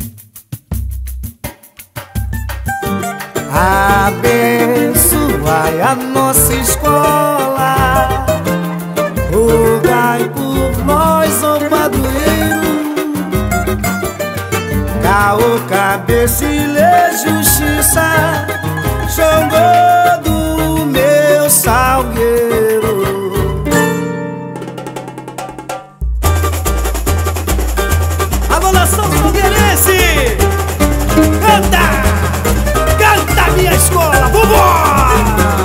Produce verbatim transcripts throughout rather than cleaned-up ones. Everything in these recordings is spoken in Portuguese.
Abençoai a nossa escola, rogai por nós, ó padroeiro. Caô, cabecilha, justiça, Xangô do meu salgueiro. Alô, nação salgueirense! Canta! Canta minha escola, vambora!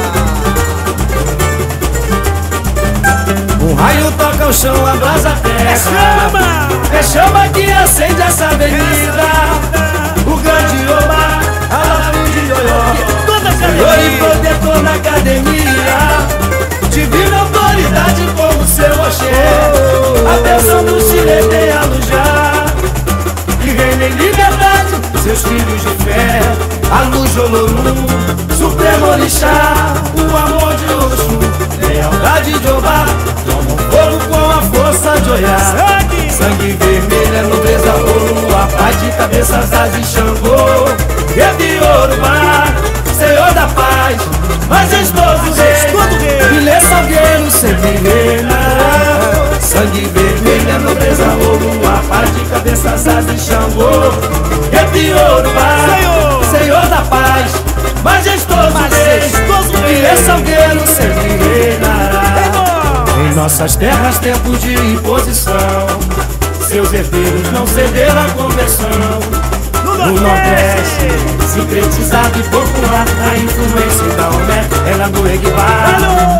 Um raio toca o chão, abrasa a terra. É chama! É chama que acende essa avenida. O grande Oba, a Lafu de Ioió, Senhor e protetor na academia. Divina autoridade como seu Oxê, a bênção do Chile tem a lujar. Que reina em liberdade, seus filhos de fé. A luz de Olorum, Supremo Orixá, o amor de Oxum, lealdade de Obá, toma fogo com a força de Oiá. Sangue, sangue vermelho é nobreza, Olorum, a paz de cabeças de Xangô. Rede Yorubá, Senhor da paz, majestoso rei, Ilê Salgueiro sempre reina. Sangue vermelho é nobreza, Olorum, a paz de cabeças de Xangô. Rede Yorubá, Senhor da paz, majestoso, majestoso rei, Ilê Salgueiro sempre reinará. Em nossas terras tempos de imposição, seus herdeiros não cederam à conversão. No Nordeste, sincretizado e popular, a influência da Omé era do Eguibar.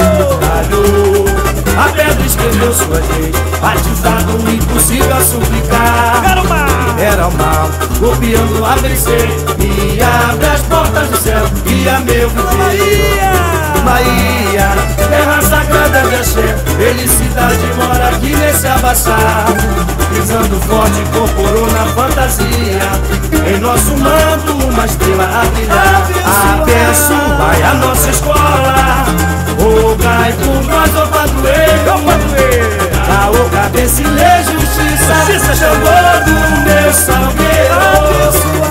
Alô, a pedra escreveu suas leis, batizado o impossível a suplicar. Era o mal, copiando a vencer, e abre as portas do céu, e a meu viver. Bahia, terra sagrada de Axé, felicidade mora aqui nesse abaçar. Pisando forte, incorporou na fantasia, em nosso manto uma estrela a brilhar. Abençoai a nossa escola, rogai por nós, ó padroeiro. Caô, cabecilha, justiça, Xangô do meu salgueiro.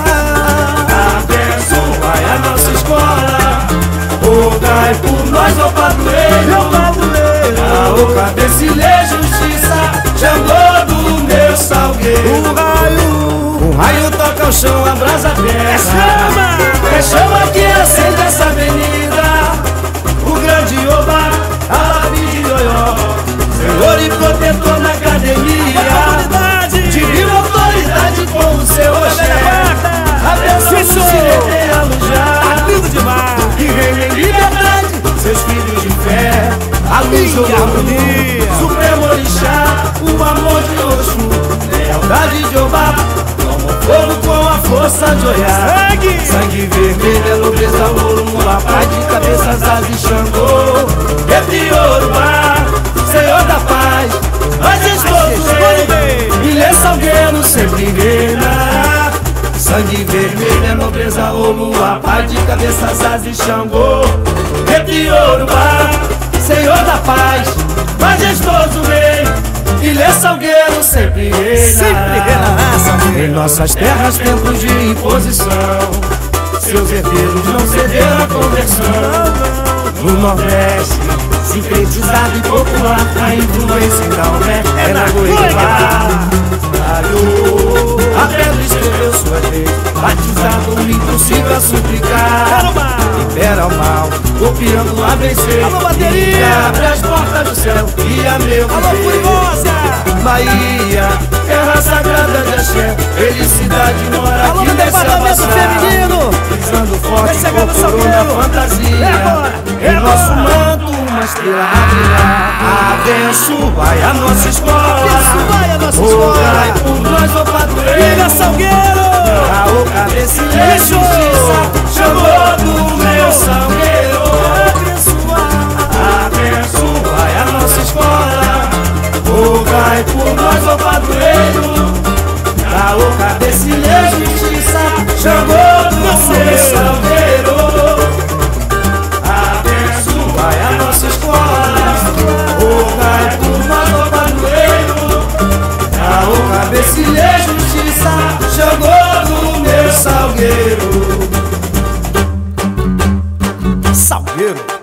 Abençoai a nossa escola, rogai por nós, ó padroeiro. Caô, cabecilha, justiça, Xangô do meu salgueiro. Um raio, um raio toca o chão, abrasa a terra. É chama, é chama que acende essa avenida. O grande Oba, a Lafu de Ioió, Senhor e protetor na academia. Divina autoridade com o seu Oxé, a bênção do Chile tem a lujar. Que reina em liberdade, seus filhos de fé. A luz do Olorum, Supremo Orixá, o amor de Oxum, lealdade de Obá, toma fogo com a força de Oiá. Sangue, sangue vermelho é nobreza, Olorum, a paz de cabeças de Xangô. Rede Yorubá, Senhor da paz, majestoso rei, Ilê Salgueiro sempre reina. Sangue vermelho é nobreza, Olorum, a paz de cabeças de Xangô. Rede Yorubá, Senhor da paz, majestoso rei, Ilê Salgueiro sempre reina. Em nossas terras tempos de imposição, seus herdeiros não cederam à conversão. No Nordeste, sincretizado e popular, a influência da Omé é na Goiabá. Alô, a pedra escreveu suas leis, batizado o impossível a suplicar. Libera o mal, copiando a vencer. Alô, bateria! E abre as portas do céu, e a meu viver. Alô, Furiosa! Bahia, terra sagrada de Axé, felicidade mora Alô, aqui nesse departamento feminino! Pisando forte, incorporou na fantasia. É agora! Em nosso manto uma estrela a brilhar. Abençoai a nossa escola, Abençoai a nossa escola. Rogai por nós, ó padroeiro. Ilê Salgueiro! Caô, cabecilha, justiça, Xangô do meu salgueiro. Abençoai a nossa escola, rogai por nós, ó padroeiro. Caô, cabecilha, justiça, Xangô do meu salgueiro. Abençoai a nossa escola, rogai por nós, ó padroeiro. Caô, cabecilha, justiça, Xangô Guerreiro.